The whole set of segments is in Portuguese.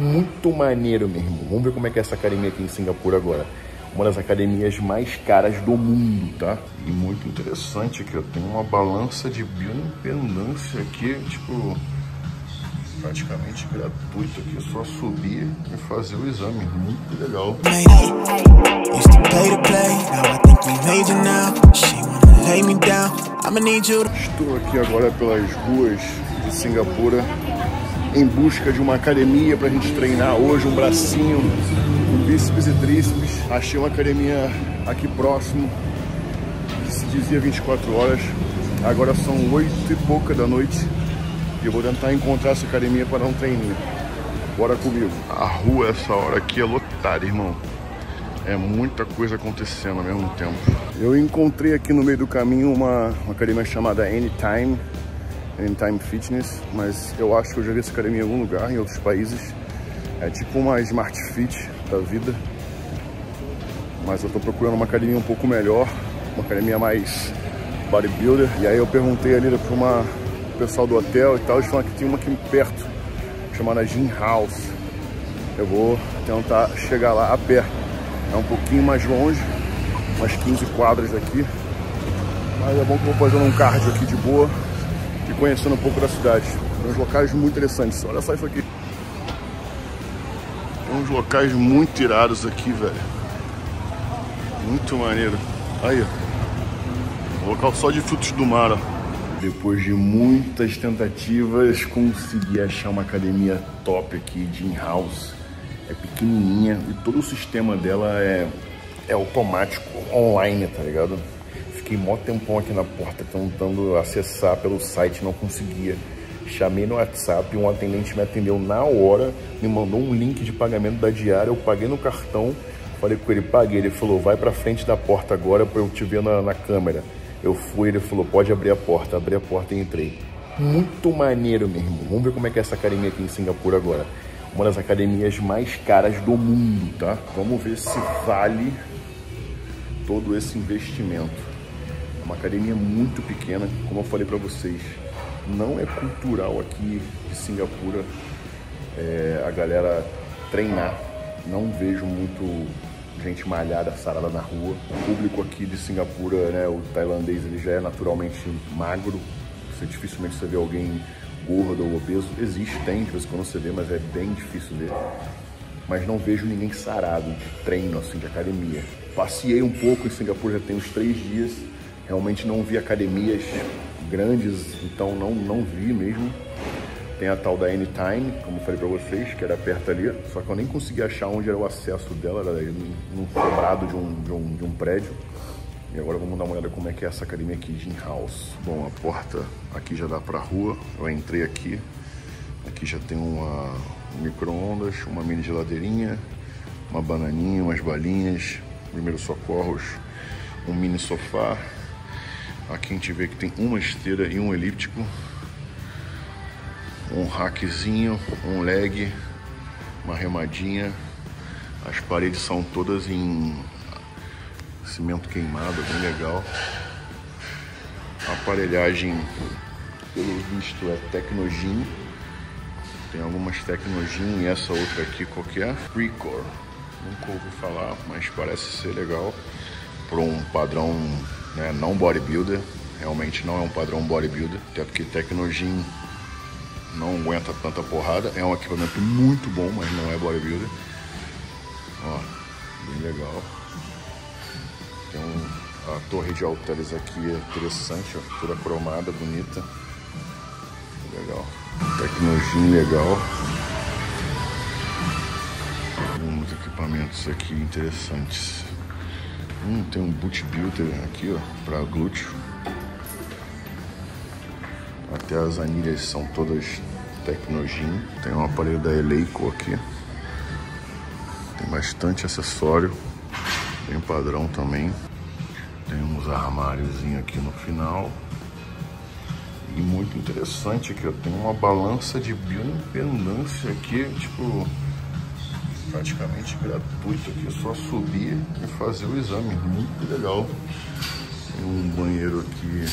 Muito maneiro, meu irmão. Vamos ver como é que é essa academia aqui em Singapura agora. Uma das academias mais caras do mundo, tá? E muito interessante aqui, ó. Tem uma balança de bioimpedância aqui, tipo, praticamente gratuito aqui. É só subir e fazer o exame. Muito legal. Estou aqui agora pelas ruas de Singapura em busca de uma academia pra gente treinar hoje um bracinho, um bíceps e tríceps. Achei uma academia aqui próximo, que se dizia 24 horas. Agora são 8 e pouca da noite e eu vou tentar encontrar essa academia para dar um treininho. Bora comigo. A rua essa hora aqui é lotada, irmão. É muita coisa acontecendo ao mesmo tempo. Eu encontrei aqui no meio do caminho uma academia chamada Anytime Fitness, mas eu acho que eu já vi essa academia em algum lugar, em outros países. É tipo uma Smart Fit da vida. Mas eu tô procurando uma academia um pouco melhor, uma academia mais bodybuilder. E aí eu perguntei ali para o pessoal do hotel e tal, eles falaram que tinha uma aqui perto, chamada Gym House. Eu vou tentar chegar lá a pé. É um pouquinho mais longe, umas 15 quadras daqui. Mas é bom que eu vou fazendo um cardio aqui de boa e conhecendo um pouco da cidade. Tem uns locais muito interessantes. Olha só isso aqui. Tem uns locais muito irados aqui, velho. Muito maneiro. Aí, ó. Local só de frutos do mar, ó. Depois de muitas tentativas, consegui achar uma academia top aqui, Gym House. É pequenininha e todo o sistema dela é automático, online, tá ligado? Fiquei mó tempão aqui na porta tentando acessar pelo site, não conseguia. Chamei no WhatsApp, um atendente me atendeu na hora, me mandou um link de pagamento da diária, eu paguei no cartão, falei com ele, paguei, ele falou, vai pra frente da porta agora pra eu te ver na câmera. Eu fui, ele falou, pode abrir a porta, abri a porta e entrei. Muito maneiro, meu irmão. Vamos ver como é que é essa academia aqui em Singapura agora. Uma das academias mais caras do mundo, tá? Vamos ver se vale todo esse investimento. É uma academia muito pequena, como eu falei pra vocês. Não é cultural aqui de Singapura a galera treinar. Não vejo muito gente malhada, sarada na rua. O público aqui de Singapura, né, o tailandês, ele já é naturalmente magro. Você dificilmente você vê alguém gordo ou obeso. Existe, tem, de vez em quando você vê, mas é bem difícil ver. Mas não vejo ninguém sarado de treino, assim, de academia. Passei um pouco em Singapura, já tem uns 3 dias. Realmente não vi academias grandes, então não vi mesmo. Tem a tal da Anytime, como eu falei pra vocês, que era perto ali. Só que eu nem consegui achar onde era o acesso dela, era num sobrado de um prédio. E agora vamos dar uma olhada como é que é essa academia aqui, Gym House. Bom, a porta aqui já dá pra rua. Eu entrei aqui. Aqui já tem um micro-ondas, uma mini geladeirinha, uma bananinha, umas balinhas, primeiros socorros, um mini sofá. Aqui a gente vê que tem uma esteira e um elíptico, um rackzinho, um leg, uma remadinha. As paredes são todas em cimento queimado, bem legal. A aparelhagem, pelo visto, é Tecnogym. Tem algumas Tecnogym e essa outra aqui, qual que é? Precor. Nunca ouvi falar, mas parece ser legal. Por um padrão, né, não bodybuilder. Realmente não é um padrão bodybuilder. Até porque Tecnogym não aguenta tanta porrada. É um equipamento muito bom, mas não é bodybuilder. Ó, bem legal. Tem a torre de halteres aqui, é interessante, ó, toda cromada, bonita. Legal. Tecnogym legal. Alguns equipamentos aqui interessantes. Tem um boot builder aqui, ó, para glúteo. Até as anilhas são todas Tecnogym. Tem um aparelho da Eleiko aqui. Tem bastante acessório. Bem padrão também. Tem uns armáriozinhos aqui no final. E muito interessante aqui, ó. Tem uma balança de bioimpedância aqui, tipo, praticamente gratuito aqui. É só subir e fazer o exame. Muito legal. Tem um banheiro aqui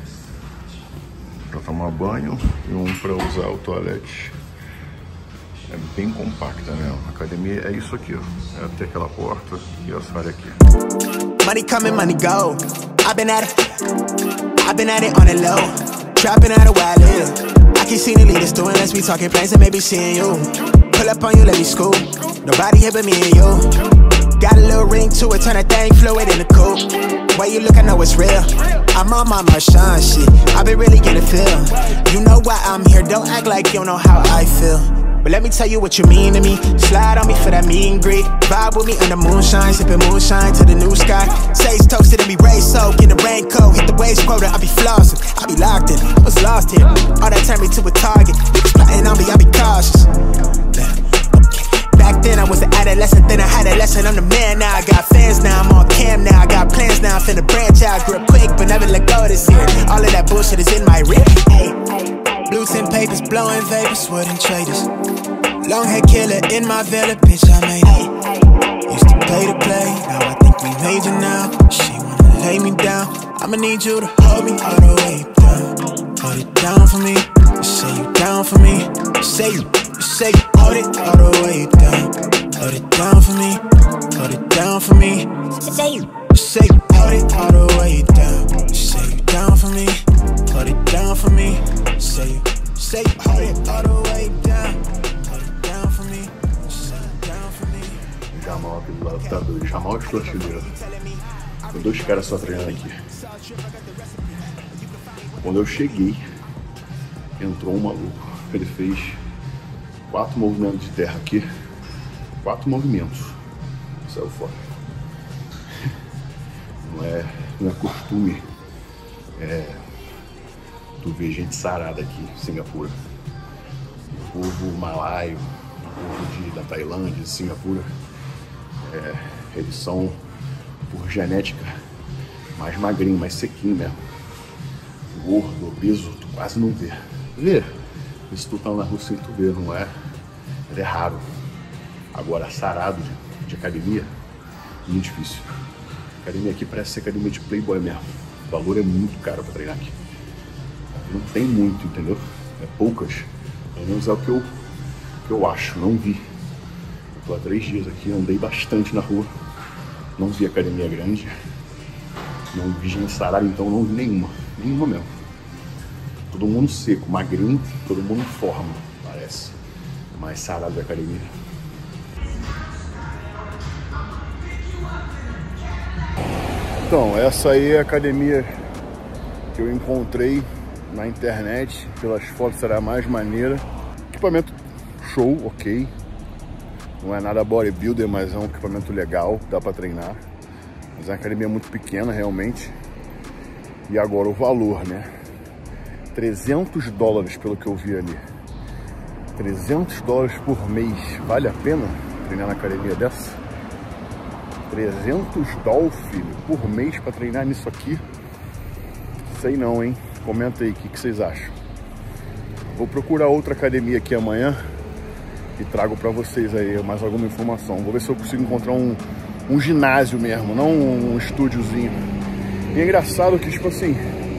para tomar banho e um para usar o toalete. É bem compacta mesmo. A academia é isso aqui, ó. É até aquela porta e essa área aqui. Money coming, money go. I've been at it on the low. Trapping out a while live. I can see the leaders doing, let's be talking plans and maybe seeing you. Pull up on you, let me scoop. Nobody here but me and you. Got a little ring to it, turn that thing fluid in the coupe. Way you look, I know it's real. I'm on my Marshawn shit. I've been really getting feel. You know why I'm here, don't act like you don't know how I feel. But let me tell you what you mean to me. Slide on me for that meet and greet. Vibe with me under moonshine, sipping moonshine to the new sky. Sage toasted and be raised soak in the raincoat. Hit the waist quota, I be flossing, I be locked in. I was lost here, all that turned me to a target. Niggas plotting on me, I be cautious. Back then I was an adolescent, then I had a lesson. I'm the man now, I got fans now, I'm on cam now. I got plans now, I'm finna branch out. Grew up quick, but never let go this year. All of that bullshit is in my rip. Hey. Blue tin papers, blowing vapors, wouldn't trade us. Long hair killer in my villa, bitch, I made it. Used to play to play, now I think we major now. She wanna lay me down, I'ma need you to hold me all the way down. Hold it down for me, you say you down for me. You say you hold it all the way down. Hold it down for me, hold it down for me. You say you hold it all the way down. You say you down for me, hold it down for me. Say you hold it all the way down. Hold it down for me, say you down for me. Jamal aqui do lado, tá doido. Jamal e Flortileira. Tem dois caras só treinando aqui. Quando eu cheguei, entrou um maluco. Ele fez 4 movimentos de terra aqui. 4 movimentos. Saiu fora. Não é costume tu ver gente sarada aqui em Singapura. O povo malaio, o povo da Tailândia, de Singapura, eles são, por genética, mais magrinho, mais sequinho mesmo. Gordo, obeso, tu quase não vê. Vê? Se tu tá na rua sem tu vê, não é? É raro. Agora, sarado de academia, muito difícil. A academia aqui parece ser academia de playboy mesmo. O valor é muito caro pra treinar aqui. Não tem muito, entendeu? É poucas. Pelo menos é o que eu acho, não vi. Eu tô há 3 dias aqui, andei bastante na rua. Não vi academia grande. Não vi gente sarada, então não vi nenhuma. Nenhuma mesmo. Todo mundo seco, magrinho, todo mundo em forma, parece. Mais sarado da academia. Então, essa aí é a academia que eu encontrei na internet. Pelas fotos será a mais maneira. Equipamento show, ok. Não é nada bodybuilder, mas é um equipamento legal, dá pra treinar. Mas é uma academia muito pequena, realmente. E agora o valor, né? $300 pelo que eu vi ali. $300 por mês. Vale a pena treinar na academia dessa? $300, filho, por mês pra treinar nisso aqui? Sei não, hein? Comenta aí o que vocês acham. Vou procurar outra academia aqui amanhã e trago pra vocês aí mais alguma informação. Vou ver se eu consigo encontrar um ginásio mesmo, não um estúdiozinho. E é engraçado que, tipo assim,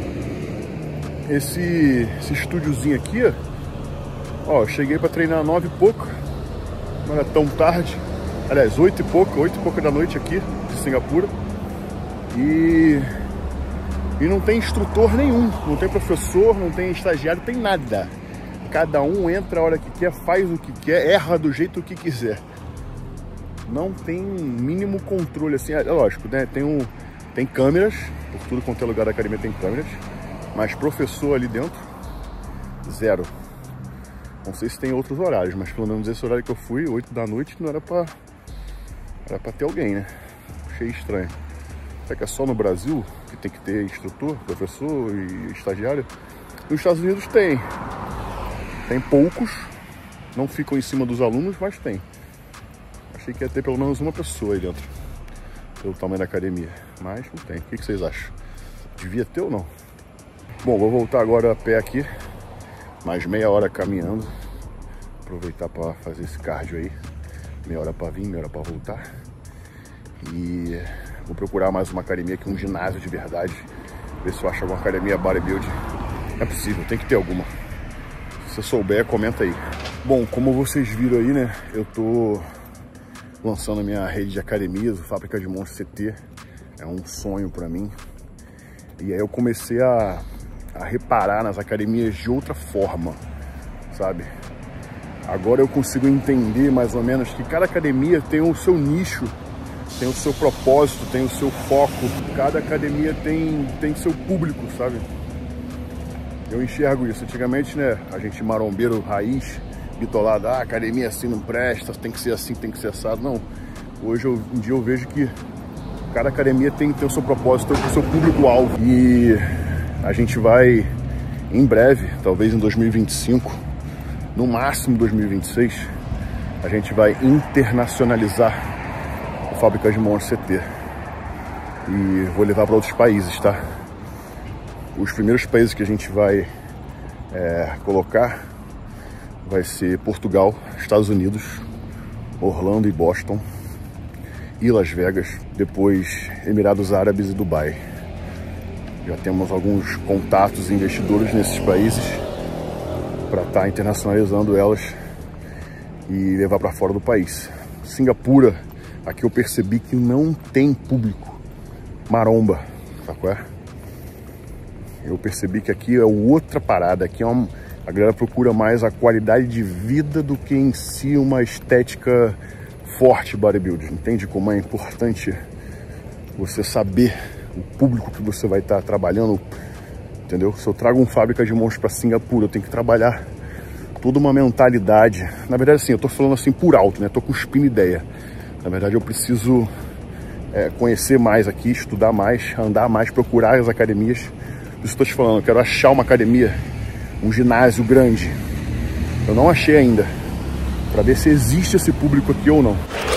esse estúdiozinho aqui, ó, eu cheguei pra treinar 9 e pouco, não era tão tarde, aliás, 8 e pouco da noite aqui, de Singapura, e não tem instrutor nenhum, não tem professor, não tem estagiário, tem nada. Cada um entra a hora que quer, faz o que quer, erra do jeito que quiser. Não tem mínimo controle, assim, é lógico, né? Tem câmeras, por tudo quanto é lugar da academia tem câmeras, mas professor ali dentro, zero. Não sei se tem outros horários, mas pelo menos esse horário que eu fui, 8 da noite, não era pra ter alguém, né? Achei estranho. Será que é só no Brasil que tem que ter instrutor, professor e estagiário? Nos Estados Unidos tem. Tem poucos, não ficam em cima dos alunos, mas tem. Achei que ia ter pelo menos uma pessoa aí dentro, pelo tamanho da academia, mas não tem. O que vocês acham? Devia ter ou não? Bom, vou voltar agora a pé aqui, mais meia hora caminhando, aproveitar para fazer esse cardio aí, meia hora para vir, meia hora para voltar, e vou procurar mais uma academia aqui, um ginásio de verdade, ver se eu acho alguma academia bodybuilding. É possível, tem que ter alguma. Se você souber, comenta aí. Bom, como vocês viram aí, né, eu tô lançando a minha rede de academias, o Fábrica de Monstros CT. É um sonho pra mim. E aí eu comecei a reparar nas academias de outra forma, sabe? Agora eu consigo entender mais ou menos que cada academia tem o seu nicho, tem o seu propósito, tem o seu foco. Cada academia tem seu público, sabe? Eu enxergo isso. Antigamente, né, a gente marombeiro raiz, bitolado, academia assim não presta, tem que ser assim, tem que ser assado. Não, hoje um dia eu vejo que cada academia tem o seu propósito, tem o seu público-alvo. E a gente vai, em breve, talvez em 2025, no máximo 2026, a gente vai internacionalizar o Fábrica de Monstros CT. E vou levar para outros países, tá? Os primeiros países que a gente vai colocar vai ser Portugal, Estados Unidos, Orlando e Boston, e Las Vegas, depois Emirados Árabes e Dubai. Já temos alguns contatos e investidores nesses países para estar internacionalizando elas e levar para fora do país. Singapura, aqui eu percebi que não tem público maromba, sabe qual é? Eu percebi que aqui é outra parada, aqui a galera procura mais a qualidade de vida do que em si uma estética forte bodybuilding. Entende como é importante você saber o público que você vai estar trabalhando, entendeu? Se eu trago um Fábrica de Monstros para Singapura, eu tenho que trabalhar toda uma mentalidade. Na verdade, assim, eu tô falando assim por alto, né? Tô cuspindo ideia. Na verdade, eu preciso conhecer mais aqui, estudar mais, andar mais, procurar as academias. Por isso que eu tô te falando, eu quero achar uma academia, um ginásio grande. Eu não achei ainda, para ver se existe esse público aqui ou não.